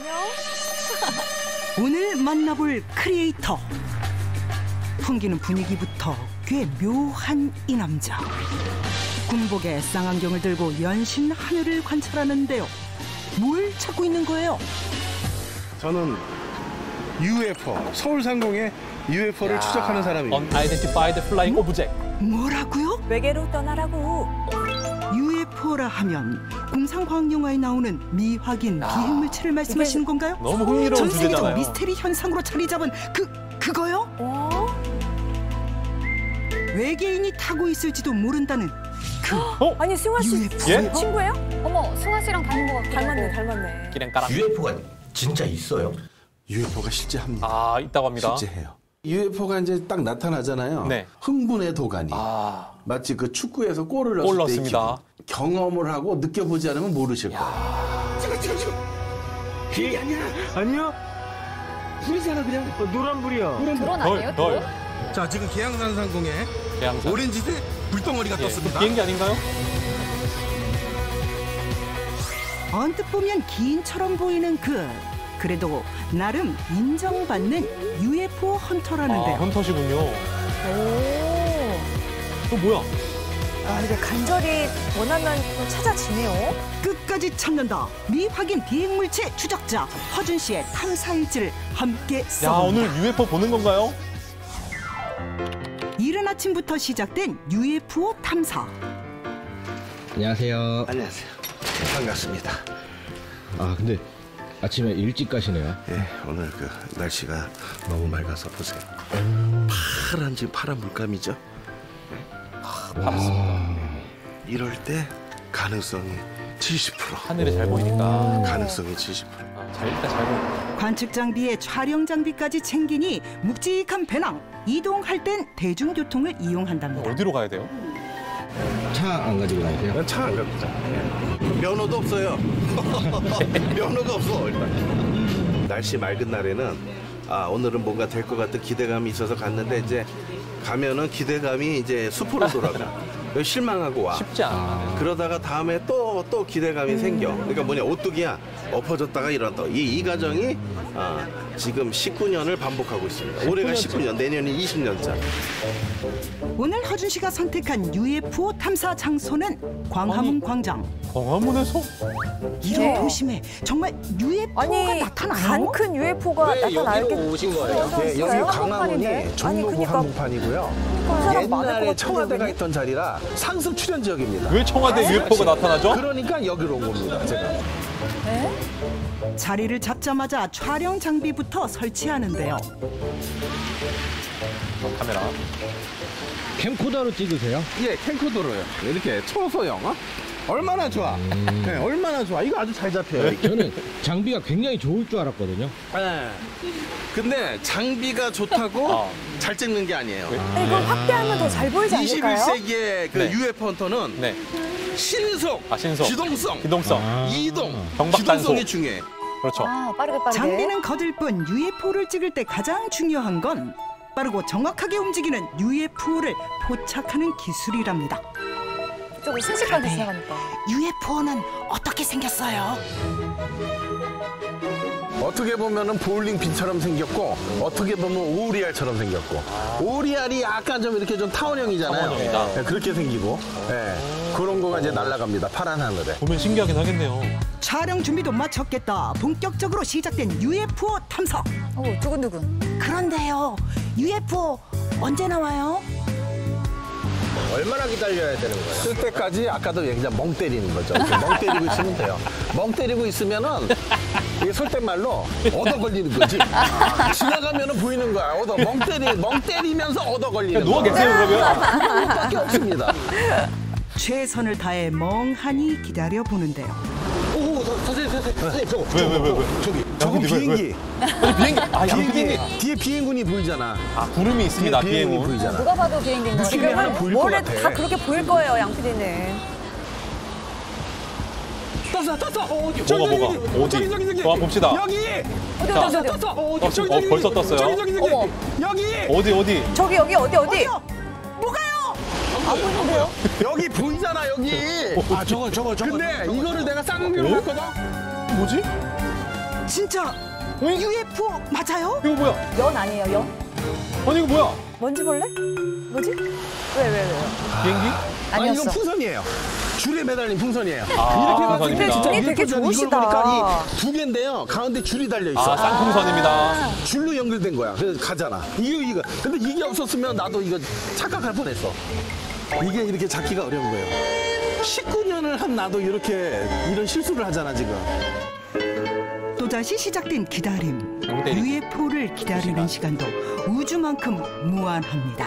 오늘 만나볼 크리에이터. 풍기는 분위기부터 꽤 묘한 이 남자. 군복에 쌍안경을 들고 연신 하늘을 관찰하는데요. 뭘 찾고 있는 거예요? 저는 UFO, 서울상공의 UFO를 추적하는 사람입니다. Unidentified Flying Object. 뭐라고요? 외계로 떠나라고. UFO라 하면 공상과학 영화에 나오는 미확인 비행물체를 말씀하시는 건가요? 너무 흥미로운 전 세계적 주제잖아요. 미스테리 현상으로 자리 잡은 그거요? 외계인이 타고 있을지도 모른다는 아니 승화 씨 UFO? 예? 친구예요? 어머, 승화 씨랑 닮은 것 같아. 닮았네. 기랭까랑. UFO가 진짜 있어요? UFO가 실제합니다. 아, 있다고 합니다. 실제해요. UFO가 이제 딱 나타나잖아요. 네. 흥분의 도가니. 아, 마치 그 축구에서 골을 골 넣었을 때 넣었습니다. 경험을 하고 느껴보지 않으면 모르실 거예요. 지금. 비행기 아니야? 아니요. 불이잖아 그냥. 노란불이야. 드론 아니에요? 덜. 드론? 자, 지금 계양산 상공에 계양산. 오렌지색 불덩어리가 예. 떴습니다. 비행기 아닌가요? 언뜻 보면 기인처럼 보이는 그래도 나름 인정받는 UFO 헌터라는데요. 헌터시군요. 오. 또 뭐야? 아 이게 간절히 원하면 또 찾아지네요. 끝까지 찾는다. 미확인 비행물체 추적자 허준 씨의 탐사 일지를 함께 야, 써봅니다. 오늘 UFO 보는 건가요? 이른 아침부터 시작된 UFO 탐사. 안녕하세요. 안녕하세요. 반갑습니다. 아, 근데 아침에 일찍 가시네요. 예, 오늘 그 날씨가 너무 맑아서 보세요. 지금 파란 물감이죠? 파랗습니다. 이럴 때 가능성이 70%. 하늘이 잘 보이니까. 가능성이 70%. 일단 잘 보이니까. 관측 장비에 촬영 장비까지 챙기니 묵직한 배낭. 이동할 땐 대중교통을 이용한답니다. 어디로 가야 돼요? 차 안 가지고 다니세요? 차 안 갑니다. 면허도 없어요. 면허가 없어 일단. 날씨 맑은 날에는 오늘은 뭔가 될 것 같은 기대감이 있어서 갔는데 이제 가면은 기대감이 이제 숲으로 돌아가. 실망하고 와. 쉽지 않아. 그러다가 다음에 또 기대감이 생겨. 그러니까 뭐냐, 오뚜기야. 엎어졌다가 일어났다. 이 과정이 지금 19년을 반복하고 있습니다. 올해가 19년, 내년이 20년차. 오늘 허준 씨가 선택한 UFO 탐사 장소는 광화문 광장. 광화문에서? 이런 도심에 정말 UFO가 아니 나타나요? 간 큰 UFO가 나타나게 오신 거예요? 예, 여기 강화문이 종로구 한복판이고요. 그 사람 많을 것 옛날에 같은데, 청와대가 여기는? 있던 자리라 상습 출연 지역입니다. 왜 청와대 UFO가 나타나죠? 그러니까 여기로 온 겁니다, 제가. 자리를 잡자마자 촬영 장비부터 설치하는데요. 카메라. 캠코더로 찍으세요? 예, 캠코더로요. 이렇게 초소형. 얼마나 좋아. 네, 얼마나 좋아. 이거 아주 잘 잡혀요. 저는 장비가 굉장히 좋을 줄 알았거든요. 네. 근데 장비가 좋다고 잘 찍는 게 아니에요. 이걸 확대하면 더 잘 보이지 않을까요? 21세기의 그 네. UFO 헌터는 네. 신속, 신속. 기동성, 기동성. 이동, 경박 기동성이 단속. 중요해. 그렇죠. 빠르게. 장비는 거들 뿐 UFO를 찍을 때 가장 중요한 건 빠르고 정확하게 움직이는 UFO를 포착하는 기술이랍니다. 좀 순식간에 지나가니까. UFO는 어떻게 생겼어요? 어떻게 보면은 보울링핀처럼 생겼고, 어떻게 보면 오리알처럼 생겼고, 오리알이 약간 좀 이렇게 좀 타원형이잖아요. 타원형이다. 네, 그렇게 생기고, 네, 그런 거가 이제 날아갑니다. 파란 하늘에. 보면 신기하긴 하겠네요. 촬영 준비도 마쳤겠다. 본격적으로 시작된 UFO 탐사. 두근두근. 그런데요, UFO 언제 나와요? 얼마나 기다려야 되는 거예요? 쓸 때까지 아까도 얘기한 멍 때리는 거죠. 멍 때리고 있으면 돼요. 멍 때리고 있으면은 이게 솔된 말로 얻어 걸리는 거지. 지나가면은 보이는 거야. 멍 때리면서 얻어 걸리는 누워 거야. 계세요, 그러면. 그거밖에 없습니다. 최선을 다해 멍하니 기다려 보는데요. 선생님, 저거. 왜? 저거 왜? 비행기. 비행기. 비행기. 뒤에 비행군이 보이잖아. 구름이 있습니다, 뒤에 비행군이 비행운. 보이잖아. 누가 봐도 비행기인 거 느낌이 같아요. 하나 보일 것 뭐래 같아. 다 그렇게 보일 거예요, 양 PD는. 떴어. 뭐가? 어디? 와, 봅시다. 여기. 어디? 벌써 떴어요. 어머. 여기. 어디? 저기 여기 어디? 뭐가요? 안 보이는데요? 여기 보이잖아, 여기. 저거. 근데 이거를 내가 쌍용으로 봤거든? 뭐지? 진짜 UFO 맞아요? 이거 뭐야? 연 아니에요, 연? 아니 이거 뭐야? 뭔지 볼래? 뭐지? 왜요? 비행기? 아니, 아니었어. 이거 풍선이에요. 줄에 매달린 풍선이에요. 아, 이렇게 풍선입니다. 근데 진짜 눈이 되게 UFO 잖아. 이걸 좋으시다. 보니까 이 두 개인데요. 가운데 줄이 달려 있어. 아, 쌍풍선입니다. 줄로 연결된 거야. 그래서 가잖아. 이거. 근데 이게 없었으면 나도 이거 착각할 뻔했어. 이게 이렇게 잡기가 어려운 거예요. 19년을 한 나도 이런 실수를 하잖아, 지금. 또다시 시작된 기다림. 때리기. UFO를 기다리는 시간도 우주만큼 무한합니다.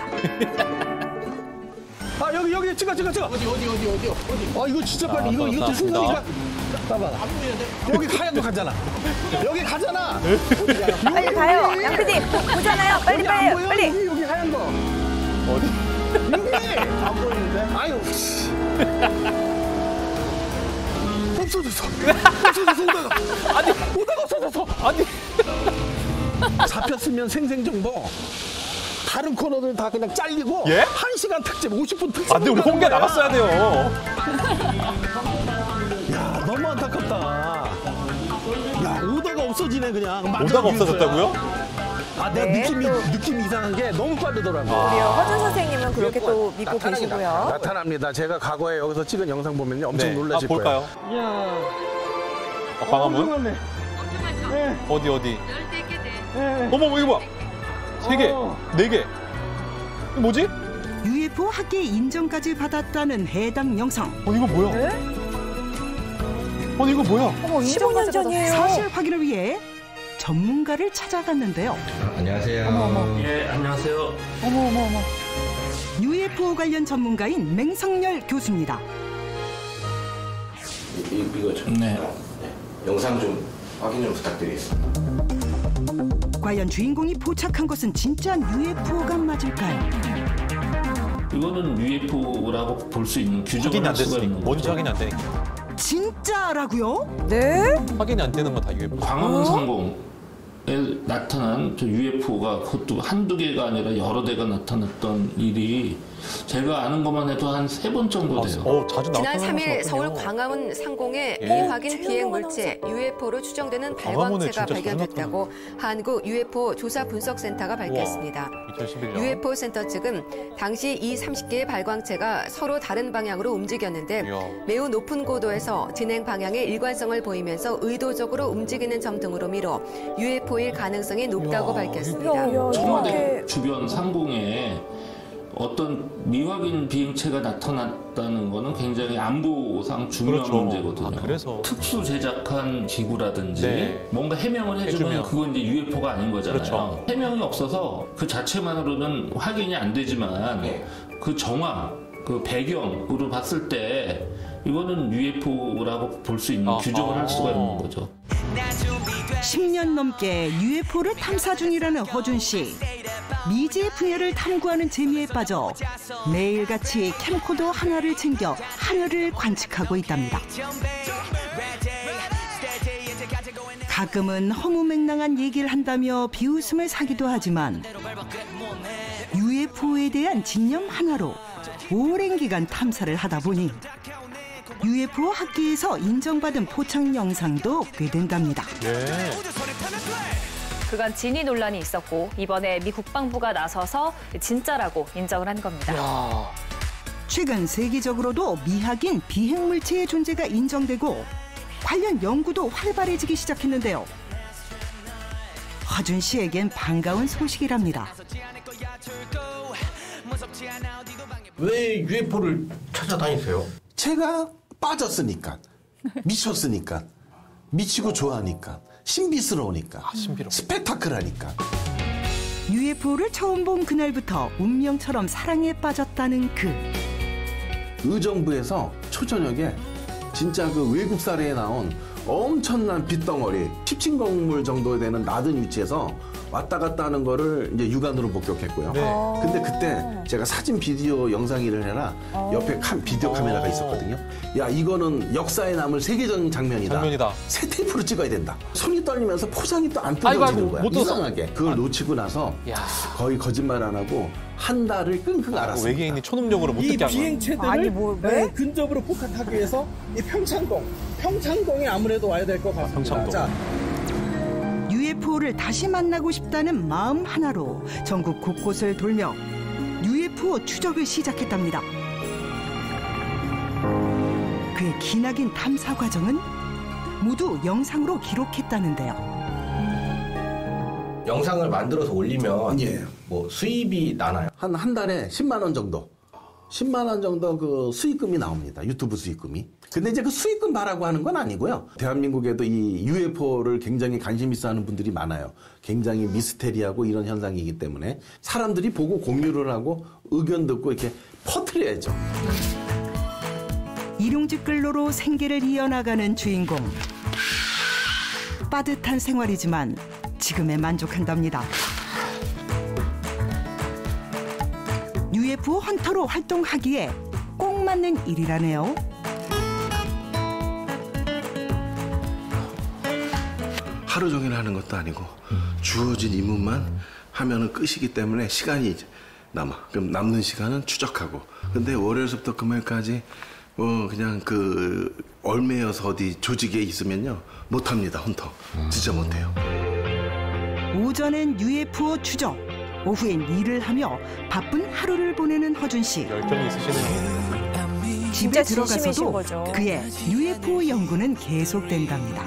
아, 여기 찍어. 어디. 아, 이거 진짜 빨리. 이거 감사합니다. 순간이니까. 봐봐. 여기 하얀 거 가잖아. 여기 가잖아. 빨리 가요. 양 PD 보잖아요. 빨리 여기 안 가요. 보여? 빨리. 여기 하얀 거. 어디? 여기 안 보이는데? 아유. 씨. 없어졌어. 오다가 없어졌어. 아니. 잡혔으면 생생정보. 다른 코너들 다 그냥 잘리고. 예? 1시간 특집, 50분 특집. 아, 근데 우리 홍게 나갔어야 돼요. 야, 너무 안타깝다. 야, 오다가 없어지네 그냥. 오다가 없어졌다고요? 아, 내가 네, 느낌이 이상한 게 너무 빠르더라고. 우리 허준 선생님은 그렇게 또 믿고 계시고요. 나타납니다. 제가 과거에 여기서 찍은 영상 보면요, 엄청 놀라실 볼까요? 거예요. 아, 광화문? 어디? 어머, 이거 뭐야? 3개, 4개. 이거 뭐지? UFO 학계 인정까지 받았다는 해당 영상. 이거 뭐야? 네? 이거 뭐야? 어머, 15년 전이에요. 사실 확인을 위해 전문가를 찾아갔는데요. 안녕하세요. 예, 안녕하세요. 어머. UFO 관련 전문가인 맹성열 교수입니다. 이거 좀 네. 영상 좀 확인 좀 부탁드리겠습니다. 과연 주인공이 포착한 것은 진짜 UFO가 맞을까요? 이거는 UFO라고 볼 수 있는 규정을 확인이 안 할 수가 됐으니까. 있는 뭔지 거죠. 확인이 안 되니까. 진짜라고요? 네? 확인이 안 되는 건 다 UFO. 광화문 상공에 나타난 저 UFO가 그것도 한두 개가 아니라 여러 대가 나타났던 일이 제가 아는 것만 해도 한 3번 정도 돼요. 자주 지난 나타나는 3일 서울 거군요. 광화문 상공에 예. 미확인 비행 물체 UFO로 추정되는 광화문에 발광체가 진짜 발견됐다고 한국 UFO 조사 분석센터가 밝혔습니다. 2011년. UFO 센터 측은 당시 이 30개의 발광체가 서로 다른 방향으로 움직였는데 이야. 매우 높은 고도에서 진행 방향의 일관성을 보이면서 의도적으로 움직이는 점 등으로 미뤄 UFO일 가능성이 높다고 밝혔습니다. 청와대 주변 상공에 어떤 미확인 비행체가 나타났다는 거는 굉장히 안보상 중요한 그렇죠. 문제거든요. 그래서. 특수 제작한 기구라든지 네. 뭔가 해명을 해주면 그건 이제 UFO가 아닌 거잖아요. 그렇죠. 해명이 없어서 그 자체만으로는 확인이 안 되지만 그 정황, 그 배경으로 봤을 때 이거는 UFO라고 볼 수 있는 규정을 할 수가 있는 거죠. 10년 넘게 UFO를 탐사 중이라는 허준 씨. 미지의 분야를 탐구하는 재미에 빠져 매일같이 캠코더 하나를 챙겨 하늘을 관측하고 있답니다. 가끔은 허무맹랑한 얘기를 한다며 비웃음을 사기도 하지만 UFO에 대한 진념 하나로 오랜 기간 탐사를 하다 보니 UFO 학계에서 인정받은 포착 영상도 꽤 된답니다. 네. 그간 진위 논란이 있었고 이번에 미 국방부가 나서서 진짜라고 인정을 한 겁니다. 최근 세계적으로도 미확인 비행물체의 존재가 인정되고 관련 연구도 활발해지기 시작했는데요. 허준 씨에겐 반가운 소식이랍니다. 왜 UFO를 찾아다니세요? 제가 빠졌으니까, 미쳤으니까, 미치고 좋아하니까, 신비스러우니까, 스펙타클하니까. UFO를 처음 본 그날부터 운명처럼 사랑에 빠졌다는 그. 의정부에서 초저녁에 진짜 그 외국 사례에 나온 엄청난 빗덩어리 10층 정도 되는 낮은 위치에서 왔다 갔다 하는 거를 이제 육안으로 목격했고요. 네. 근데 그때 제가 사진 비디오 영상일을 해라 옆에 비디오 카메라가 있었거든요. 야, 이거는 역사에 남을 세계적인 장면이다. 새 테이프로 찍어야 된다. 손이 떨리면서 포장이 또 안 뜯어지는 거야. 이상하게. 그걸 놓치고 나서 거의 거짓말 안 하고 한 달을 끙끙 앓았습니다. 외계인이 초능력으로 못 듣게 한 거예요. 비행체들을 근접으로 포착하기 위해서 이 평창동에 아무래도 와야 될 것 같습니다. 평창동. 자, UFO를 다시 만나고 싶다는 마음 하나로 전국 곳곳을 돌며 UFO 추적을 시작했답니다. 그의 기나긴 탐사 과정은 모두 영상으로 기록했다는데요. 영상을 만들어서 올리면 예. 뭐 수입이 나나요? 한 달에 10만 원 정도. 10만 원 정도 그 수익금이 나옵니다. 유튜브 수익금이. 근데 이제 그 수익금 바라고 하는 건 아니고요. 대한민국에도 이 UFO를 굉장히 관심 있어 하는 분들이 많아요. 굉장히 미스테리하고 이런 현상이기 때문에 사람들이 보고 공유를 하고 의견 듣고 이렇게 퍼뜨려야죠. 일용직근로로 생계를 이어나가는 주인공. 빠듯한 생활이지만 지금에 만족한답니다. UFO 헌터로 활동하기에 꼭 맞는 일이라네요. 하루 종일 하는 것도 아니고 주어진 임무만 하면은 끝이기 때문에 시간이 이제 남아. 그럼 남는 시간은 추적하고. 근데 월요일부터 금요일까지 그냥 그 얼매여서 어디 조직에 있으면요 못합니다. 헌터 진짜 못해요. 오전엔 UFO 추적, 오후엔 일을 하며 바쁜 하루를 보내는 허준 씨. 열정이 있으시네요. 집에 진심이신 들어가서도 거죠. 그의 UFO 연구는 계속된답니다.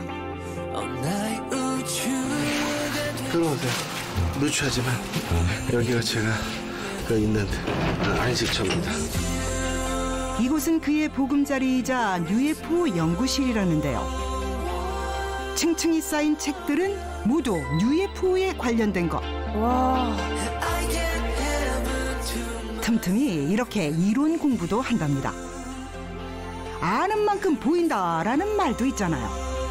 들어오세요. 누추하지만 여기가 제가 있는 안식처입니다. 이곳은 그의 보금자리이자 UFO 연구실이라는데요. 층층이 쌓인 책들은 모두 UFO에 관련된 것. 와. 틈틈이 이렇게 이론 공부도 한답니다. 아는 만큼 보인다라는 말도 있잖아요.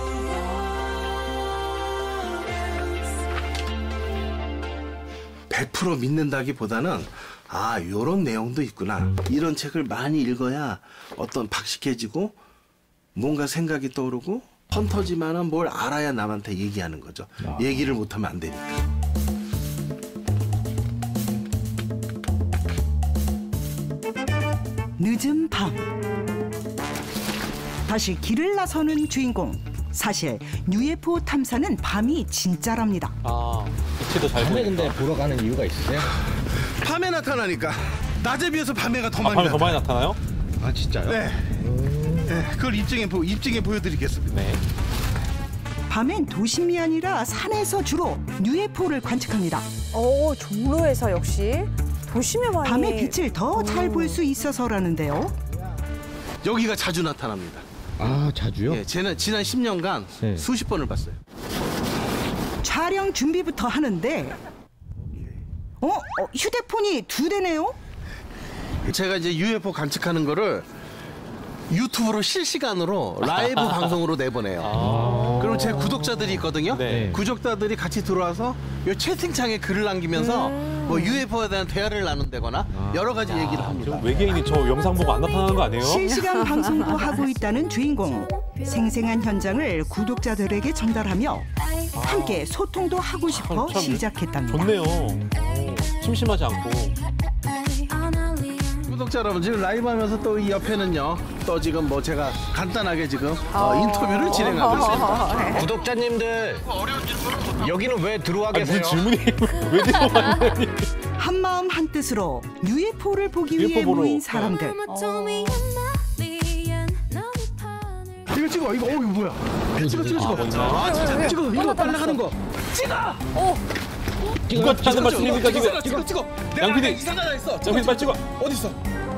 (100% 믿는다기보다는 요런 내용도 있구나. 이런 책을 많이 읽어야 어떤 박식해지고 뭔가 생각이 떠오르고 헌터지만은 뭘 알아야 남한테 얘기하는 거죠. 얘기를 못하면 안 되니까. 늦은 밤 다시 길을 나서는 주인공. 사실 UFO 탐사는 밤이 진짜랍니다. 빛이 더 잘 밤에 보이니까. 근데 보러 가는 이유가 있으세요? 밤에 나타나니까. 낮에 비해서 밤에가 더 많이 밤에 더 나타나요. 많이 나타나요? 아 진짜요? 네. 네, 그걸 입증해 보여드리겠습니다. 네. 밤엔 도심이 아니라 산에서 주로 UFO를 관측합니다. 오, 종로에서 역시 도심에 많이. 밤의 빛을 더 잘 볼 수 있어서라는데요. 여기가 자주 나타납니다. 아 자주요? 예, 지난 10년간 네. 수십 번을 봤어요. 촬영 준비부터 하는데 휴대폰이 2대네요? 제가 이제 UFO 관측하는 거를 유튜브로 실시간으로 라이브 방송으로 내보내요. 그럼 제 구독자들이 있거든요. 네. 구독자들이 같이 들어와서 이 채팅창에 글을 남기면서 뭐 UFO에 대한 대화를 나눈다거나 여러 가지 얘기를 합니다. 외계인이 저 영상 보고 안 나타나는 거 아니에요? 실시간 방송도 하고 있다는 주인공. 생생한 현장을 구독자들에게 전달하며 함께 소통도 하고 싶어 참 시작했답니다. 좋네요. 심심하지 않고. 구독자 여러분, 지금 라이브 하면서 또 이 옆에는요, 또 지금 뭐 제가 간단하게 지금 인터뷰를 진행하고 있습니다. 구독자님들 여기는 왜 들어와 계세요? 무슨 질문이 왜 들어왔냐니. 한마음 한뜻으로 UFO를 보기 위해 보러. 모인 사람들. 이거 찍어, 이거 뭐야? 찍어. 찍어, 이거 날아가는 거. 누가 하는 말씀입니까 지금? 찍어. 양 PD. 이상한 거 있어. 양 PD 빨리 찍어. 어디 있어?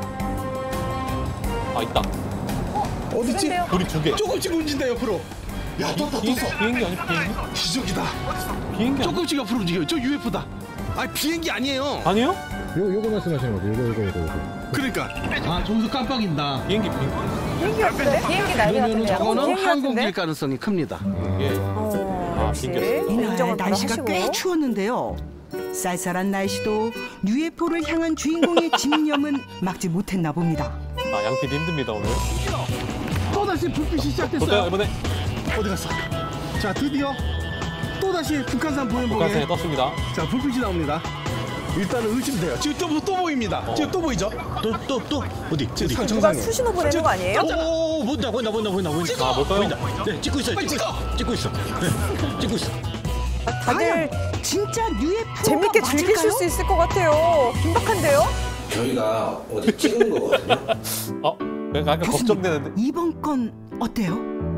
있다. 어디지? 우리 2개. 조금씩 움직인다 옆으로. 야, 떴어. 비행기 아니야 비행기? 기적이다. 비행기 아니야? 조금씩 옆으로 움직여요. 저 UFO다. 비행기 아니에요. 아니요? 요거 말씀하시는 거죠? 요거. 그러니까. 저기서 깜빡인다. 비행기. 비행기 어때? 비행기 날개 같은데. 저거는 항공기일 가능성이 큽니다. 역시. 이날 날씨가 꽤 추웠는데요. 쌀쌀한 날씨도 UFO를 향한 주인공의 집념은 막지 못했나 봅니다. 양 PD 힘듭니다 오늘. 또다시 불빛이 시작됐어요. 볼까요 이번에? 어디 갔어? 자, 드디어 또다시 북한산 보행복에 북한산에 떴습니다. 자, 불빛이 나옵니다. 일단은 의심돼요. 지금 또 보입니다. 지금 또 보이죠? 또 어디? 지금 상 누가 정상에. 수신호 보내는 거 아니에요? 오 보인다. 볼까요? 네, 찍고 있어요. 빨리 찍어. 찍고 있어. 네, 찍고 있어. 다들 진짜 UFO가 재밌게 즐기실 맞을까요? 수 있을 것 같아요. 긴박한데요? 저희가 어디 찍은 거거든요. 약간 걱정되는데. 이번 건 어때요?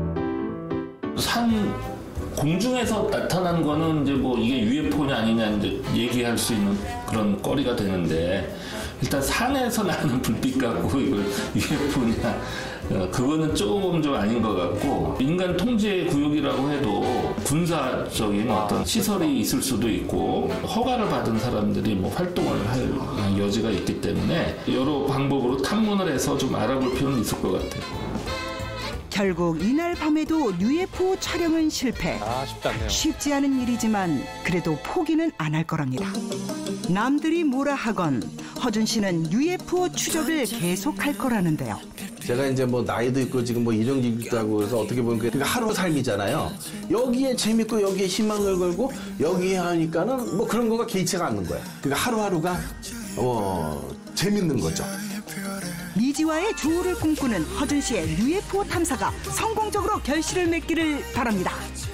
산 공중에서 나타난 거는 이제 뭐 이게 UFO냐 아니냐 이제 얘기할 수 있는 그런 거리가 되는데 일단 산에서 나는 불빛 갖고 이걸 UFO냐 그거는 조금 좀 아닌 것 같고 인간 통제 구역이라고 해도 군사적인 어떤 시설이 있을 수도 있고 허가를 받은 사람들이 뭐 활동을 할 여지가 있기 때문에 여러 방법으로 탐문을 해서 좀 알아볼 필요는 있을 것 같아요. 결국 이날 밤에도 UFO 촬영은 실패. 쉽지 않네요. 쉽지 않은 일이지만 그래도 포기는 안 할 거랍니다. 남들이 뭐라 하건 허준 씨는 UFO 추적을 계속할 거라는데요. 제가 이제 뭐 나이도 있고 지금 뭐 일용직도 하고 해서 어떻게 보면 그게 하루 삶이잖아요. 여기에 재밌고 여기에 희망을 걸고 여기에 하니까는 뭐 그런 거가 개의치가 않는 거예요. 그러니까 하루하루가 재밌는 거죠. 미지와의 조우를 꿈꾸는 허준 씨의 UFO 탐사가 성공적으로 결실을 맺기를 바랍니다.